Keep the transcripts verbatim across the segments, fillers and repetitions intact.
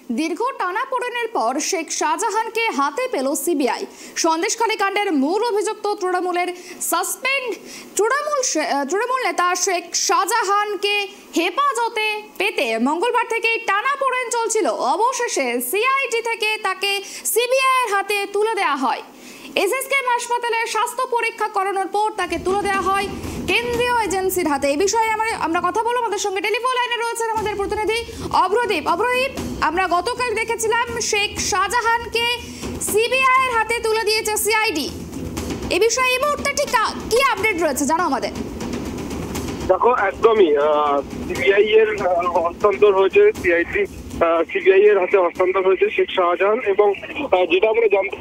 দীর্ঘ টানাপোড়েনের পর শেখ শাহজাহানকে হাতে পেল সিবিআই। সন্দেশখালী কাণ্ডের মূল অভিযুক্ত তৃণমূলের সাসপেন্ড তৃণমূল তৃণমূল নেতা শেখ শাহজাহানকে হেফাজতে পেতে মঙ্গলবার থেকে টানাপোড়েন চলছিল। অবশেষে সিআইডি থেকে তাকে সিবিআই এর হাতে তুলে দেওয়া হয়। এসএসকেএম হাসপাতালে স্বাস্থ্য পরীক্ষা করানোর পর তাকে তুলে দেওয়া হয় কেন্দ্রীয় এজেন্সির হাতে। এই বিষয়ে আমরা আমরা কথা বলবো। আমাদের সঙ্গে টেলিফোন লাইনে রয়েছেন আমাদের প্রতিনিধি অভ্রদীপ। অভ্রদীপ, আমরা গতকাল দেখেছিলাম শেখ শাহজাহানকে সিবিআই এর হাতে তুলে দিয়েছে সিআইডি। এই বিষয়ে এই মুহূর্তে ঠিক কি আপডেট রয়েছে জানো আমাদের? দেখো, একদমই সিবিআই এর হস্তান্তর হয়েছে, সিআইডি সিবিআই এর হাতে হস্তান্তর হয়েছে শেখ শাহজাহান। এবং যেটা আমরা জানতে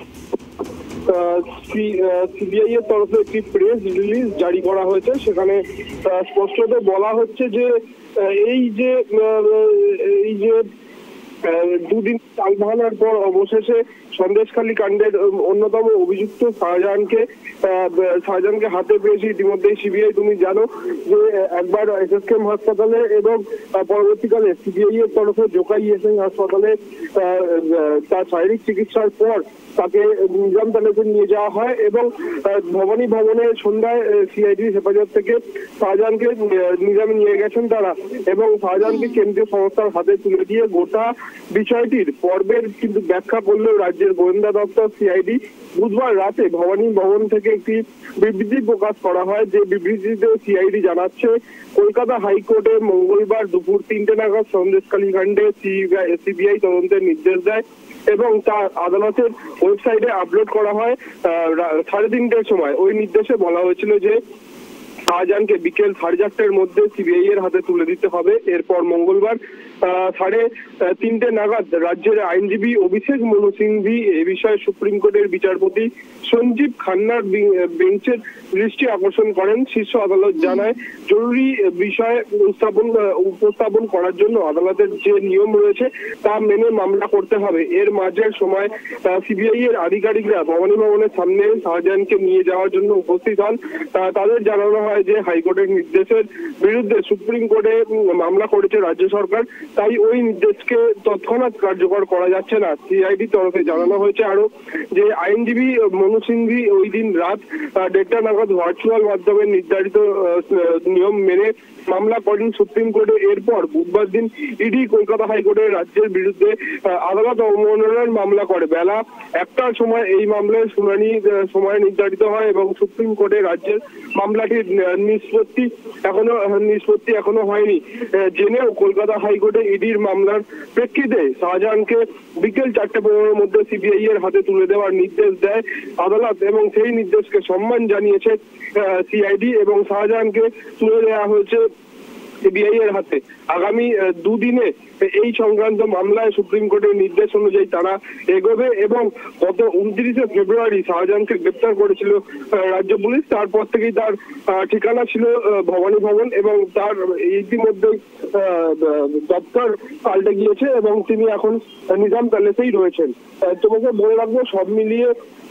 সিবিআই এর তরফে একটি প্রেস রিলিজ জারি করা হয়েছে। সেখানে স্পষ্টত বলা হচ্ছে যে এই যে এই যে দুদিন টালবাহানার পর অবশেষে সন্দেশখালী কাণ্ডের অন্যতম অভিযুক্ত শাহজাহানকে শাহজাহানকে হাতে পেয়েছে ইতিমধ্যে সিবিআই। তুমি জানো যে একবার এসএসকেএম হাসপাতালে এবং পরবর্তীকালে সিবিআই এর তরফে জোকাই ইএসআই হাসপাতালে তার শারীরিক চিকিৎসার পর তাকে নিজাম প্যালেসে নিয়ে যাওয়া হয় এবং ভবানী ভবনে সন্ধ্যায় সিআইডির হেফাজত থেকে শাহজাহানকে নিজামে নিয়ে গেছেন তারা এবং শাহজাহানকে কেন্দ্রীয় সংস্থার হাতে তুলে দিয়ে গোটা বিষয়টির পর্বের কিন্তু ব্যাখ্যা করলেও রাজ্যের গোয়েন্দা দপ্তর সিআইডি বুধবার রাতে ভবানী ভবন থেকে একটি বিবৃতি প্রকাশ করা হয়। যে বিবৃতিতে সিআইডি জানাচ্ছে কলকাতা হাইকোর্টে মঙ্গলবার দুপুর তিনটে নাগাদ সন্দেশখালী কাণ্ডে সিবিআই তদন্তের নির্দেশ দেয় এবং তা আদালতের ওয়েবসাইটে আপলোড করা হয় সাড়ে তিনটের সময়। ওই নির্দেশে বলা হয়েছিল যে শাহজাহানকে বিকেল সাড়ে চারটের মধ্যে সিবিআই এর হাতে তুলে দিতে হবে। এরপর মঙ্গলবার সাড়ে তিনটে নাগাদ রাজ্যের আইনজীবী অভিষেক মনু সিংভি এ বিষয়ে সুপ্রিম কোর্টের বিচারপতি সঞ্জীব খান্নার বেঞ্চের দৃষ্টি আকর্ষণ করেন। শীর্ষ আদালত জানায় জরুরি বিষয় উপস্থাপন উপস্থাপন করার জন্য আদালতের যে নিয়ম রয়েছে তা মেনে মামলা করতে হবে। এর মাঝের সময় সিবিআই এর আধিকারিকরা ভবানী ভবনের সামনে শাহজাহানকে নিয়ে যাওয়ার জন্য উপস্থিত হন। তাদের জানানো হয় যে হাইকোর্টের নির্দেশের বিরুদ্ধে সুপ্রিম কোর্টে মামলা করেছে রাজ্য সরকার, তাই ওই নির্দেশকে তৎক্ষণাৎ কার্যকর করা যাচ্ছে না। সিআইডি তরফে জানানো হয়েছে আরো যে আইনজীবী মনু সিংভি ওই দিন রাত দেড়টা নাগাদ ভার্চুয়াল মাধ্যমে নির্ধারিত নিয়ম মেনে মামলা করেন সুপ্রিম কোর্টে। এরপর বুধবার দিন ইডি কলকাতা হাইকোর্টের রাজ্যের বিরুদ্ধে আদালত অবমাননার মামলা করে। বেলা একটার সময় এই মামলার শুনানি সময় নির্ধারিত হয় এবং সুপ্রিম কোর্টে রাজ্যের মামলাটির নিষ্পত্তি এখনো নিষ্পত্তি এখনো হয়নি জেনেও কলকাতা হাইকোর্টে ইডির মামলার প্রেক্ষিতে শাহজাহানকে বিকেল চারটে পনেরোর মধ্যে সিবিআই এর হাতে তুলে দেওয়ার নির্দেশ দেয় আদালত এবং সেই নির্দেশকে সম্মান জানিয়েছে সিআইডি এবং শাহজাহানকে তুলে দেওয়া হয়েছে সিবিআই এর হাতে। আগামী দুদিনে এই সংক্রান্ত মামলায় সুপ্রিম কোর্টের নির্দেশ অনুযায়ী তারা এগোবে এবং গত উনত্রিশে ফেব্রুয়ারি শাহজাহানকে গ্রেপ্তার করেছিল রাজ্য পুলিশ। তারপর থেকেই তার ঠিকানা ছিল ভবানী ভবন এবং তার ইতিমধ্যে দপ্তর পাল্টে গিয়েছে এবং তিনি এখন নিজাম প্যালেসেই রয়েছেন। তোমাকে বলে রাখবো সব মিলিয়ে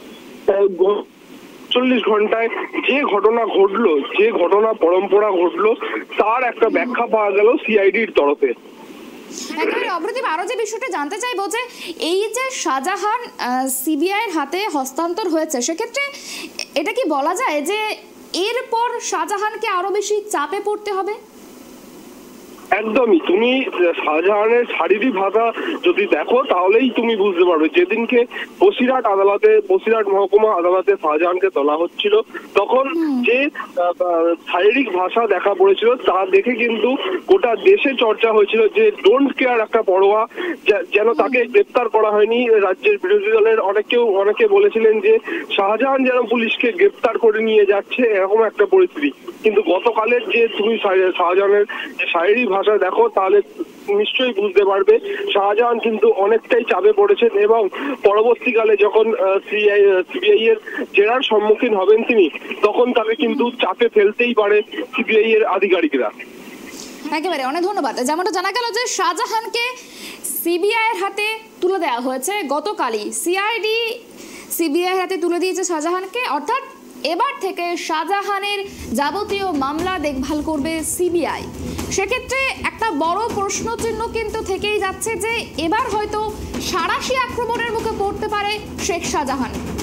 চল্লিশ ঘন্টায় যে ঘটনা ঘটলো যে ঘটনা পরম্পরা ঘটলো তার একটা ব্যাখ্যা পাওয়া গেল সিআইডির তরফে। একেবারে অভ্রদীপ, আরো যে বিষয়টা জানতে চাইবো যে এই যে শাহজাহান সিবিআই এর হাতে হস্তান্তর হয়েছে সেক্ষেত্রে এটা কি বলা যায় যে এরপর শাহজাহানকে আরো বেশি চাপে পড়তে হবে? একদমই, তুমি শাহজাহানের শারীরিক ভাষা যদি দেখো তাহলেই তুমি বুঝতে পারবে। যেদিনকে বসিরহাট আদালতে বসিরহাট মহকুমা আদালতে শাহজাহানকে তোলা হচ্ছিল তখন যে শারীরিক ভাষা দেখা পড়েছিল তা দেখে কিন্তু গোটা দেশে চর্চা হয়েছিল যে ডোন্ট কেয়ার একটা পড়োয়া, যেন তাকে গ্রেপ্তার করা হয়নি। রাজ্যের বিরোধী দলের অনেকেও অনেকে বলেছিলেন যে শাহজাহান যেন পুলিশকে গ্রেপ্তার করে নিয়ে যাচ্ছে এরকম একটা পরিস্থিতি। কিন্তু গতকালের যে তুমি শাহজাহানের যে শারীরিক ভাষা দেখো তাহলে নিশ্চয়ই বুঝতে পারবে শাহজাহান কিন্তু অনেকটাই চাপে পড়েছেন এবং পরবর্তীকালে যখন সিবিআই এর জেরার সম্মুখীন হবেন তিনি তখন তাকে কিন্তু চাপে ফেলতেই পারে সিবিআই এর আধিকারিকরা। একেবারে অনেক ধন্যবাদ। যেমনটা জানা গেল যে শাহজাহানকে সিবিআই এর হাতে তুলে দেওয়া হয়েছে গতকালই। সিআইডি সিবিআই এর হাতে তুলে দিয়েছে শাহজাহানকে, অর্থাৎ এবার থেকে শাহজাহানের যাবতীয় মামলা দেখভাল করবে সিবিআই। সেক্ষেত্রে একটা বড় প্রশ্নচিহ্ন কিন্তু থেকেই যাচ্ছে যে এবার হয়তো সাঁড়াশি আক্রমণের মুখে পড়তে পারে শেখ শাহজাহান।